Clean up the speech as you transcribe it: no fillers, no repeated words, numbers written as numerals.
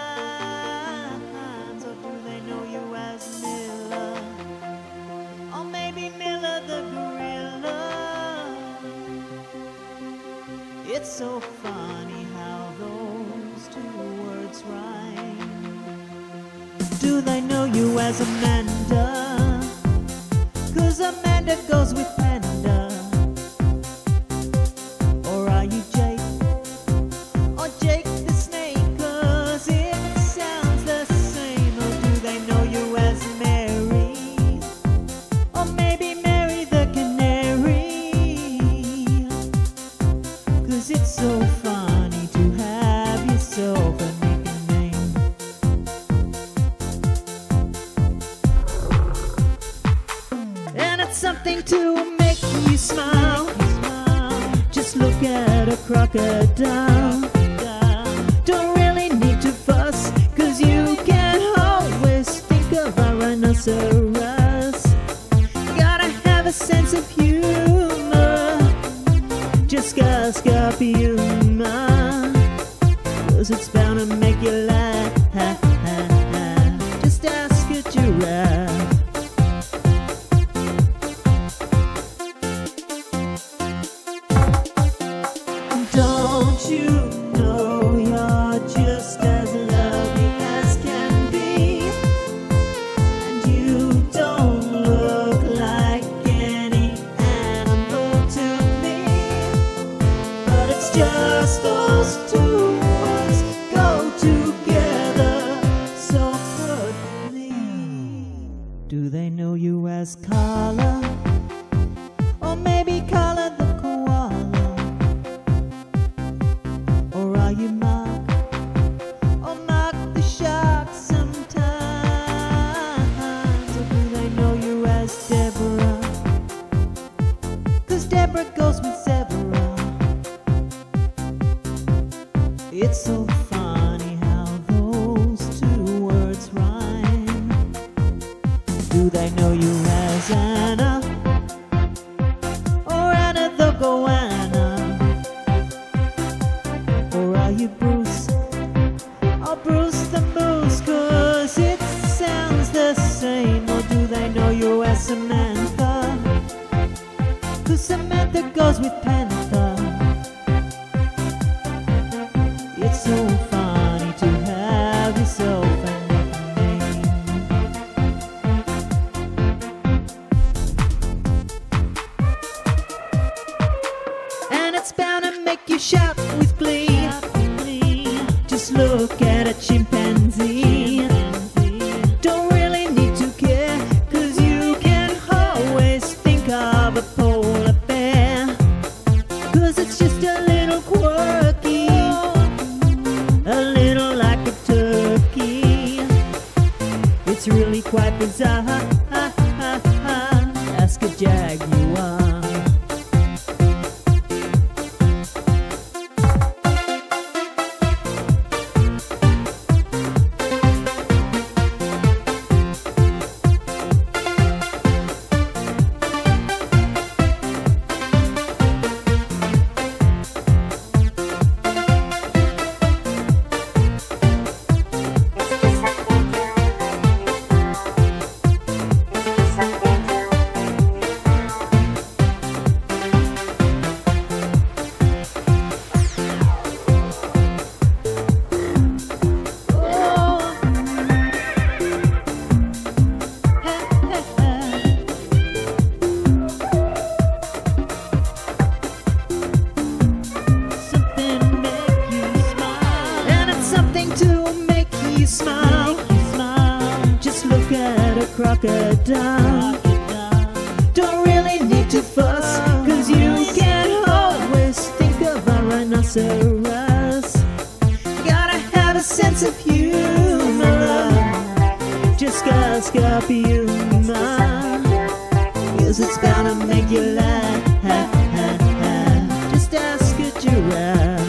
Or do they know you as Miller? Or maybe Miller the gorilla? It's so funny how those two words rhyme. Do they know you as Amanda? 'Cause Amanda goes with Panda. Or are you Jake? Or Jake the snake? 'Cause it sounds the same. Or do they know you as Mary? Or maybe Mary the canary? 'Cause it's so funny to have yourself a nickname. And it's something to make you smile. Just look at a crocodile. Don't really need to fuss, 'cause you can always think of a rhinoceros. Gotta have a sense of humor. Just gotta be humor, 'cause it's bound to make you laugh. Just ask a giraffe. Don't you know you're just as lovely as can be? And you don't look like any animal to me. But it's just those two words go together so perfectly. Do they know you as Carla? Or maybe Carla the koala? Or are you Mark? Or Mark the shark sometimes? Or do they know you as Deborah? 'Cause Deborah goes with Zebra. It's so funny how those two words rhyme. Do they know you as Anna? Or Anna the Goanna? Or are you Bruce? Or Bruce the Moose? 'Cause it sounds the same. Or do they know you as Samantha? 'Cause Samantha goes with Panther. It's so funny to have yourself a nickname. And it's bound to make you shout with glee. Just look at a chimpanzee. Don't really need to care, 'cause you can always think of a polar bear. 'Cause it's just a little quirky, a little like a turkey. It's really quite bizarre. Ask a jaguar. Crocodile. Don't really need to fuss, 'cause you can always think of a rhinoceros. Gotta have a sense of humor. Just gotta be humor, 'cause it's bound to make you laugh. Just ask a giraffe.